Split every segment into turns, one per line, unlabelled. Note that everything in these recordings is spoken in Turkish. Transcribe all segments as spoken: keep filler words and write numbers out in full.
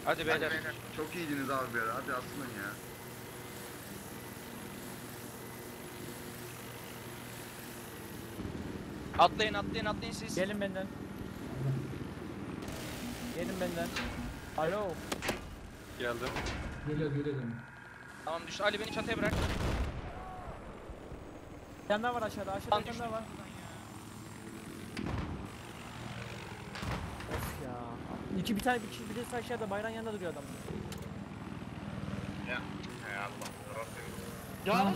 Hadi beyler.
Çok iyiydiniz abi bir ara. Hadi asılın ya.
Atlayın atlayın atlayın siz.
Gelin benden. Gelin benden. Alo.
Geldim.
Geliyor geliyor.
Tamam düştü. Ali beni çatıya bırak.
Bir tane daha var aşağıda. Aşağıda
Lan
bir tane
düştü.
daha var. Of ya. İki bir tane bir kişi bir de aşağıda bayrağın yanında duruyor adam.
Ya. Hay Allah.
Ya.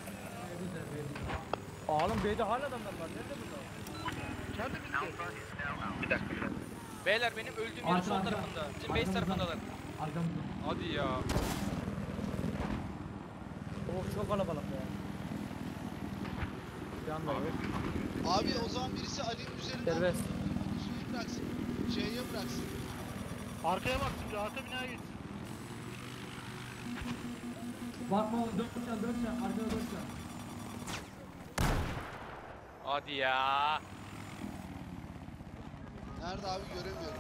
Oğlum B'de hala adamlar var. Nerede bunlar?
Bir dakika bir dakika.
Beyler benim öldüğüm yerin
Arka,
sol
arka.
tarafında. Bizim base
Arkamızdan.
tarafındalar.
Arkamızda.
Hadi ya.
Oh çok kalabalık ya. Bir anda yok.
Abi o zaman birisi Ali'nin üzerinden
Serbest.
suyu bıraksın. C'ye bıraksın.
Arkaya bak şimdi, arka binaya git.
Bakma oğlum dört can dört can. Arkada dört can.
Hadi ya.
Nerede abi göremiyorum.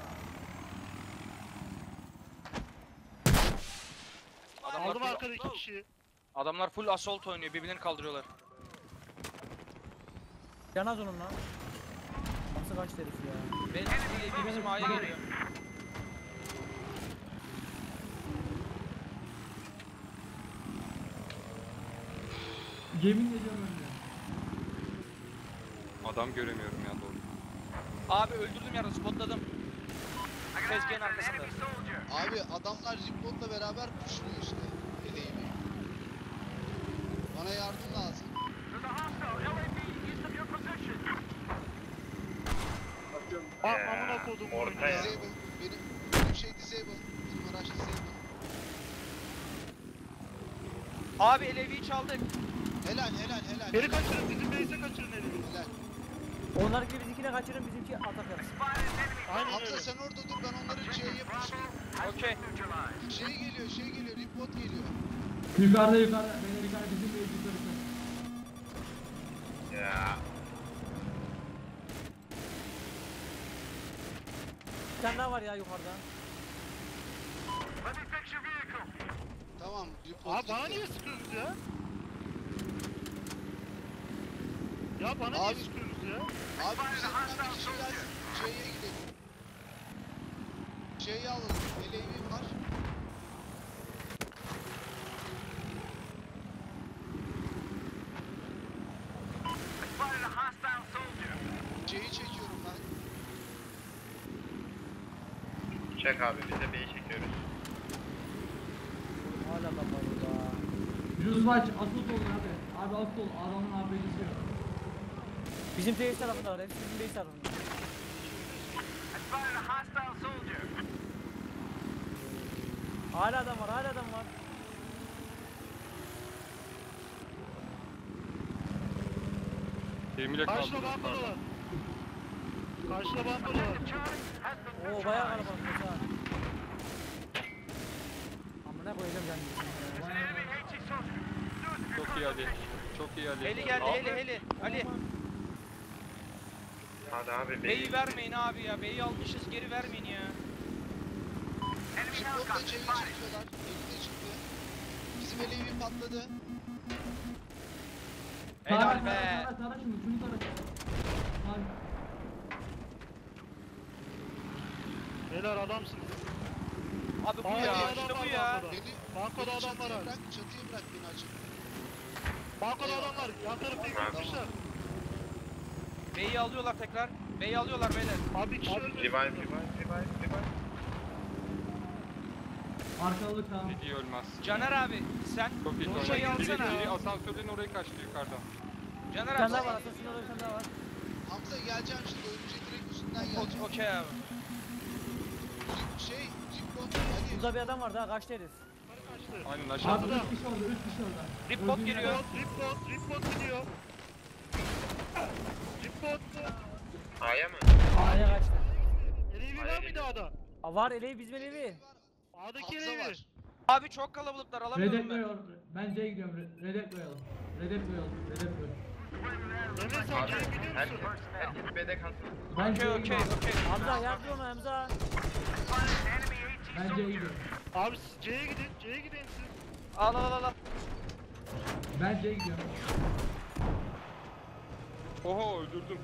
Adamlar
Aldım
full,
arkada iki kişiyi.
adamlar full assault oynuyor. Birbirlerini kaldırıyorlar.
Yanaz onun lan. Nasıl kaç herif ya.
Ve bir bizim A'ya geliyor.
Yemin ediyorum önüne.
Adam göremiyorum ya doğru.
Abi öldürdüm yarın spotladım. Tezgahın arkasında.
Abi adamlar Rippod'la beraber pushluyor işte. Eleğimi. Bana yardım lazım.
Bak amına kodum.
Ortaya.
Disable. Benim, benim şey disable. Benim araç disable.
Abi Elevi'yi çaldık.
Helal helal helal.
Geri kaçırın, bizim base'e kaçırın elini.
Helal.
Onlar gibi bizimkine kaçırın bizimki atak yapsın.
Aynen
Hamza
öyle.
sen orada dur, ben onları C'ye pushlayayım.
Okey.
Şey geliyor şey geliyor. Rippod geliyor.
Yukarıda yukarıda. Beyler yukarıda bizim de yukarıda.
Ya.
Bir tane daha var ya yukarıda.
Tamam Rippod
Abi bana
gitti.
niye sıkıyorsunuz ya? Ya bana niye
Abi-
sıkıyorsunuz ya?
Abi üzerinden bir kişi gelsin. C'ye gidelim. C'yi alalım. Eleğim var. C'yi çekiyorum ben.
Çek abi biz de B'yi çekiyoruz.
Hala adam var burada.
Rüzmaç asıl olun abi. Abi asıl ol. Adamın A P'si yok.
Bizim base tarafında var. Hepsi bizim base tarafında. Hala adam var. Hala adam var.
Gemiyle
Karşıda
kaldırdım.
bandolar. Karşıda bandolar.
Oo bayağı kalabalık ha. Amına koyacağım kendimi.
Çok iyi Ali. Çok iyi Ali.
Heli geldi heli heli. Ali.
Hadi abi
B'yi
B'yi.
vermeyin abi ya. B'yi almışız geri vermeyin ya.
Rippod'la C'yi çekiyorlar. Elimde çıktı. Bizim eleğim patladı.
Helal be.
Tara tara şunu. Şunu tara. Abi.
Beyler adamsınız.
Abi bu
Abi
ya.
adam
İşte
var
bu ya.
bandoda.
Beni,
Bankoda
beni
adamlar
çatıya
var.
bırak, çatıya bırak beni açık.
Bankoda adamlar. Yan tarafta gitmişler.
B'yi alıyorlar tekrar. B'yi alıyorlar beyler.
Abi bir kişi ölmedi.
Revive revive revive revive.
Arkalık tamam.
Dediği ölmez.
Caner abi sen
Çok iyi
bu şeyi
oynadı. Biri,
alsana.
biri asansörden oraya kaçtı yukarıdan.
Caner
Bir tane
abi
daha
sen-
var. Aslında orada bir tane daha var.
Hamza geleceğim şimdi, önce direkt üstünden
O-
geleceğim.
Okey abi.
Şey, Rippod hadi.
Burada bir adam var daha kaçtı herif.
Kaçtı.
Aynen
Abi
aşağıda.
üç kişi orada. Üç kişi orada.
Rippod
Öldüğün
geliyor.
yerde-
Ripbot, Ripbot gidiyor. Ripbot.
A'ya mı?
A'ya kaçtı.
Elevi var mıydı A'da?
Aa, var eleği bizim eleği.
A'daki
Hamza
elevi.
var.
Abi çok kalabalıklar alamıyorum
Redek
ben.
koyalım. Ben C'ye gidiyorum. Re- Redek koyalım. Redek koyalım. Redek koyalım.
Emre sen
Abi
C'ye gidiyor
herkes,
musun?
herkes B'de kalsın.
Ben
Okey
C'ye
okey
gidiyorum.
okey.
Hamza yardım ona Hamza.
Ben C'ye gidiyorum.
Abi siz C'ye gidin. C'ye gidin siz.
Al al al al.
Ben C'ye gidiyorum.
Oho öldürdüm.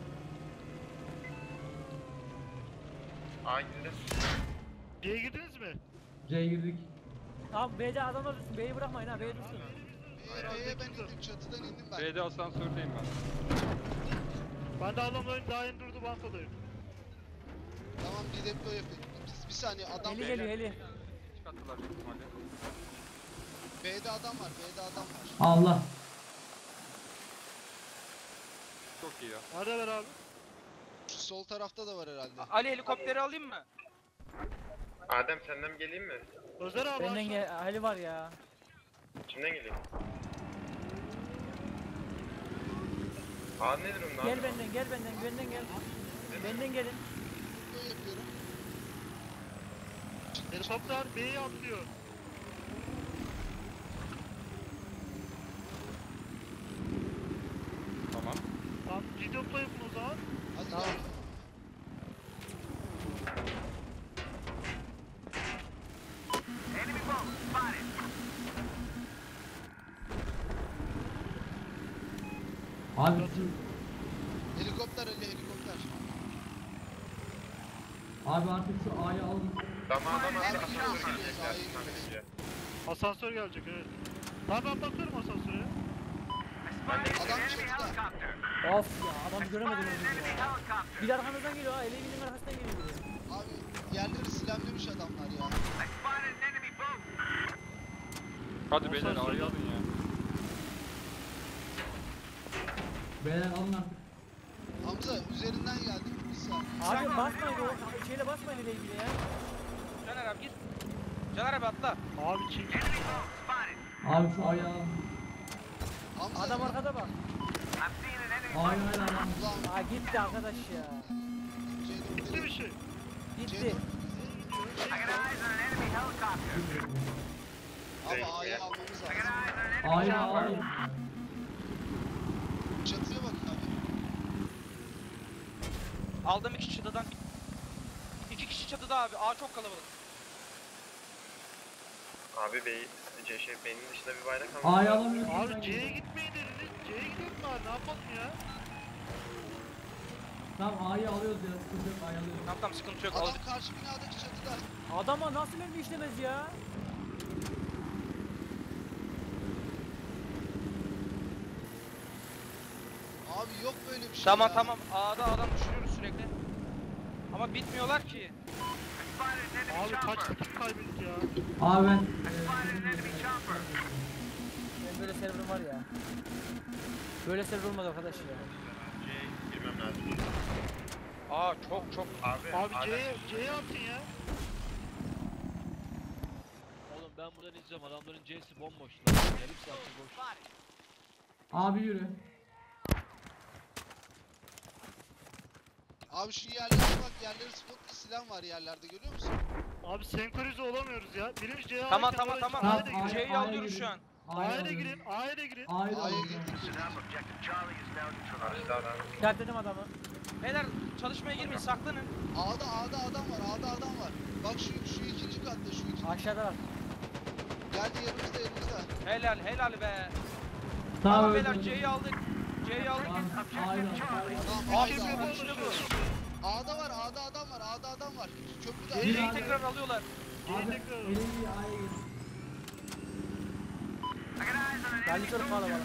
A gitti.
C'ye girdiniz mi?
C'ye girdik.
Abi B'de adamlar dursun. B'yi bırakmayın ha. B'ye dursun.
B'ye B'ye ben indim. Çatıdan indim ben.
B'de asansördeyim ben.
Ben de adamların daha yeni durdu bankadayım.
Tamam bir deplo yapayım. Biz bir saniye adam
Eli geliyor eli.
Çıkarttılar büyük ihtimalle.
B'de adam var. B'de adam var.
Allah.
Çok iyi ya.
Neredeler abi?
Şu sol tarafta da var herhalde.
Ali helikopteri alayım mı?
Adem senden mi geleyim mi?
Özer abi
Benden
aşağı.
gel. Ali var ya.
Kimden geleyim? A nedir onun
Gel
abi?
benden gel benden. Benden gel. Benden gelin.
Böyle yapıyorum.
Helikopter B'ye atlıyor.
Tamam.
Tamam G-Dop'la yapın o zaman.
Hadi
Tamam.
gel.
Abi şu,
Helikopter Ali helikopter.
abi artık şu A'yı alın.
Tamam adam
Abi,
asansör
gidiyoruz,
gelecek.
A'ya
Gelsin
gidiyoruz.
bekliyor.
Asansör gelecek evet. Tamam ben bakıyorum asansöre.
Adam çatıda.
Of ya adamı göremedim öldüm ya. Bir de arkamızdan geliyor ha. Eli evinin arkasından geliyor biri.
Abi yerleri silemlemiş adamlar ya.
Hadi beyler
Asansörden-
A'yı alın ya.
Beyler alın artık.
Hamza üzerinden geldik bir saniye.
Abi basmayın o şeyle basmayın ele ilgili ya.
Caner abi gir. Caner abi atla.
Abi çek.
Abi şu A'yı alın.
Hamza
Adam arkada bak.
A'yı hala alın.
Ulan
Aa gitti arkadaş ya.
C
Bitti
dört
bir şey.
Gitti.
Abi A'yı almamız lazım.
A'yı alın.
Çatıya bak abi.
Aldım iki çatıdan. İki kişi çatıda abi. A çok kalabalık.
Abi bey, C şey B'nin dışında bir bayrak almış.
A'yı alamıyorsun.
Abi C'ye gitmeyin dediniz. C'ye gidelim abi ne yapalım ya?
Tamam A'yı alıyoruz ya. Sıkıntı yok A'yı alıyoruz.
Tamam tamam sıkıntı yok. Al.
Adam karşı binadaki çatıda.
Adama nasıl mermi işlemez ya?
Abi yok böyle bir şey
Tamam
ya.
tamam. A'da adam düşürüyoruz sürekli. Ama bitmiyorlar ki.
Abi kaç dakika kaybettik ya?
Abi ben.
Ben böyle server'ım var ya. Böyle server olmadı arkadaş ya.
C'ye girmem lazım.
A çok çok.
Abi,
Abi
Adem-
C'ye C'ye atın ya.
Oğlum ben buradan izliyorum adamların C'si bomboş lan. Yarım saattir boş.
Abi yürü.
Abi şu yerlere bak yerleri spotlu silah var yerlerde görüyor musun?
Abi senkronize olamıyoruz ya. Birimiz C'ye
Tamam
alırken
tamam
A'ya-
tamam.
Tamam,
A'ya da girin.
A'ya-
C'yi
A'ya
alıyoruz
girin.
şu an.
A'yı
A'ya da
alıyoruz.
girin. A'ya da girin.
A'yı da
A'ya
alıyoruz.
girdik.
Karşıda adam.
İşaretledim adamı.
Beyler çalışmaya girmeyin saklanın.
A'da A'da adam var A'da adam var. Bak şu şu ikinci katta şu ikinci.
Aşağıda var.
Geldi yanımızda yanımızda.
Helal helal be.
Tamam
Tamam beyler
öldürdüm.
C'yi aldık. C'yi aldık.
Tamam, A'yı da alın.
Tamam
Abi
A'da,
işte
A'da.
bu işte bu.
A'da var A'da adam var A'da adam var. Köprüde
Gir
C'yi
abi.
tekrar alıyorlar.
Abi
C'ye tekrar.
elini A'ya gir.
Galliyorum valla valla.
adam.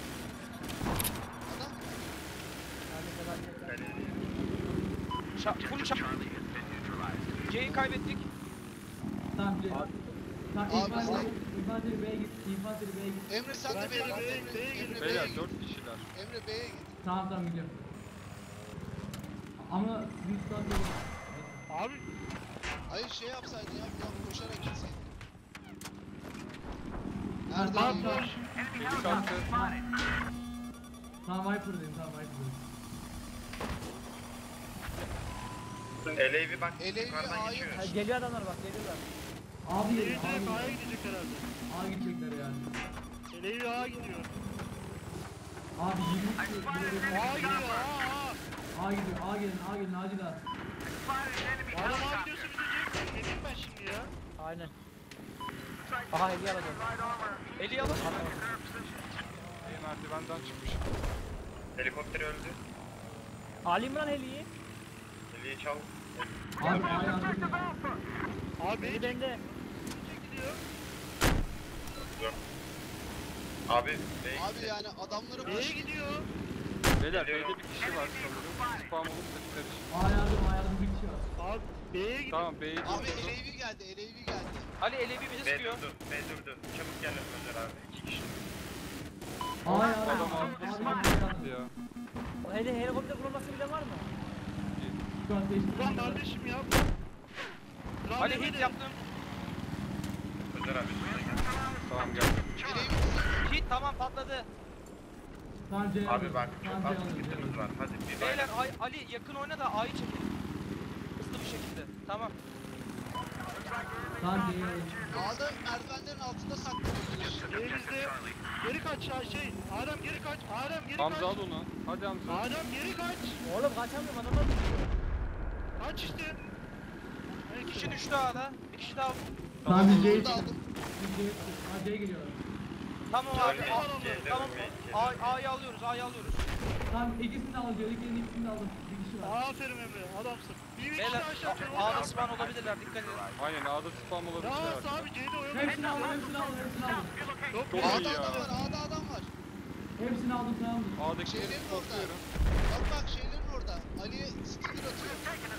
Şa full şa C'yi kaybettik.
Tamam C. Tamam
Abi,
İfadeli
abi.
İfadeli B'ye git. İfadeli B'ye git.
Emre sen de
Ben
B'ye
de
git.
B'ye-
Emre,
B'ye
Emre
gidin.
B'ye
Beyler
git.
dört kişiler.
Emre B'ye git.
Tamam tamam gidiyorum. Ama bir saat yok.
Abi
Hayır şey yapsaydın ya bir an koşarak gitseydin.
Ha,
Nerede?
tamam
lan?
tamam.
Helikopter.
Tamam Viper'dayım tamam Viper'dayım.
L A bir bak
L A
yukarıdan
A'yı-
geçiyor.
Ha, geliyor adamlar bak geliyorlar.
Abi
C'ye
yürü.
direkt
Abi
A'ya
yürü.
gidecek herhalde.
A'ya gidecekler yani.
L'yi A'ya gidiyor.
Abi yirmi kişi.
A'ya gidiyor A'ya.
A gidiyor. A gelin A gelin acil A.
Adam A'ya gidiyorsa biz de C'ye gidelim. Ne diyeyim ben şimdi ya?
Aynen. Aha hediye alacağım.
Eli alın.
İyi merdivenden çıkmış.
Helikopter öldü.
Alayım mı lan heliyi?
Heliyi çal.
Abi A'ya yardım.
Abi
Heli bende.
gidiyor.
Abi B'ye
Abi yani adamları
B'ye
başı
gidiyor.
Beyler B'de bir kişi var sanırım. Spam olup da karış.
A yardım, A yardım bir kişi var.
Abi B'ye gidiyor.
Tamam B'yi
Abi
durdurdum.
L A V geldi, L A V geldi.
Ali L A V bizi
B
sıkıyor.
durdu. B durdu. Çabuk gel Ömer abi. İki kişi.
A yardım.
Adam
A
altı
yardım.
spam
A yardım.
yaptı ya.
O heli helikopter kurulması bile var mı?
Şu an değiştirdim.
Ulan kardeşim ya. Ulan
Ali
yemedi.
hit yaptım.
Ömer abi üstüne gel.
Tamam geldim.
L A V bizi
Hit tamam patladı.
Tamam C'ye
Abi bak çok
Tamam,
az
C'ye aldım, C'ye
kitimiz
aldım.
var. Hadi bir
Beyler
bayrak.
Ay, Ali yakın oyna da A'yı çekelim. Hızlı bir şekilde. Tamam.
Tamam C'ye aldım.
A'da merdivenlerin altında saklanıyoruz.
B'mizde. Geri kaç ya şey. Adem geri kaç. Adem geri
Hamza al
kaç.
onu. Hadi Hamza.
Adem geri kaç.
Oğlum kaçamıyorum adamlar düşüyor.
Kaç işte.
Bir kişi düştü A'da. Bir kişi daha.
Tamam biz C'ye
Onu da aldım.
Biz C'ye A C'ye geliyorlar.
Tamam
Charlie,
abi. A-
C'de
Tamam.
ölmeyin, C'de
A-
ölmeyin.
A'yı alıyoruz. A'yı alıyoruz.
Tamam ikisini de aldım. C'dekilerin ikisini de aldım. Bir kişi var.
Aferin Emre. Adamsın. Bir bir kişi
Beyler
daha aşağı atıyor.
A- A'da spawn olabilirler. Dikkat edin.
Aynen A'da spam
Ne
olabilir.
varsa abi C'de oyun.
Hepsini aldım, hepsini aldım, hepsini aldım.
Çok
Çok
iyi.
iyi
A'da
ya.
adam var, A'da adam var.
Hepsini aldım, tamamdır.
A'dakileri
Şeylerin orada.
topluyorum.
Bak bak şeylerin orada. Ali'ye sticker atıyor.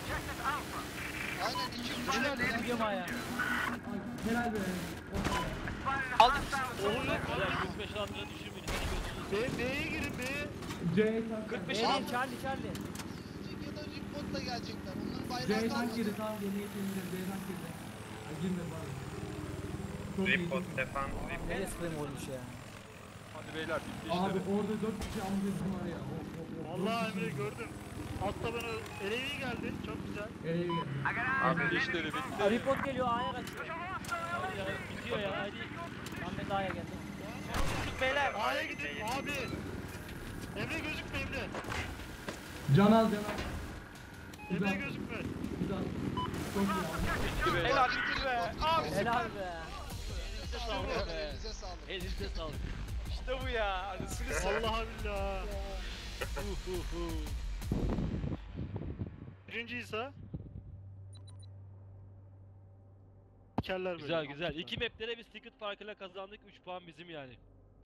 Aynen iki üç
Beyler
tane.
gidiyorum aya.
Ay, helal be.
Aldık.
Oğlum
Beyler kırk beş altıya düşürmeyin. Hiç gözünüzü
B, B'ye girin B'ye.
C'ye tank.
kırk beş
Heli Charlie Charlie.
Ya da Ripbot'la gelecekler. Onların bayrağı
C'ye tank
kalmadı.
girdi, tamam yeni yeteneğimde C'ye tank girdi. Ay, girmedi bari. Çok iyi.
Ripbot,
çok iyi.
defan, rip.
Nereye spreyim olmuş ya.
Hadi beyler bitti
Abi
işte.
orada dört kişi almış bizim var ya. Of, of, of.
Vallahi
Dört kişi.
Emre gördüm. Altta bana L A V geldi. Çok güzel.
E'ye geldi.
Abi işleri
Aa,
bitti.
report geliyor A'ya kaçıyor.
Hadi ya, bitiyor ya hadi.
Ahmet A'ya geldi.
Tuttuk beyler.
A'ya gidin abi. Emre gözükme Emre.
Can al, can al.
Emre
Güzel.
gözükme.
Güzel. Çok iyi abi.
Bitti beyler.
Helal bitti be. Abi
Helal be.
Elinize sağlık. Elinize sağlık.
Elinize sağlık.
işte bu ya. Anasını satayım.
Vallahi billahi. Hu hu hu. Birinci İsa. Kerler böyle.
Güzel güzel. İki maplere biz ticket farkıyla kazandık. üç puan bizim yani.